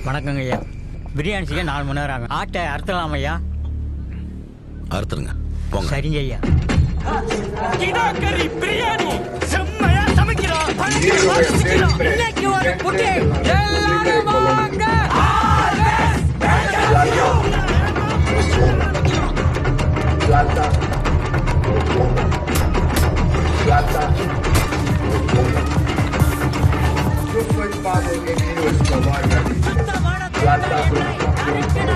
வணக்கங்க ஐயா. பிரியாணி செய்ய 4 மணி நேரம் ஆகும். ஆட்டை அறுத்தலாம் ஐயா. அறுத்துருங்க போங்க. சரிங்க ஐயா. பிரியாணி செம்மையா சமைக்கிறோம். இன்னைக்கு ஒரு புட்டி எல்லாரும் வாங்க. Não foi pago em euros, não vai,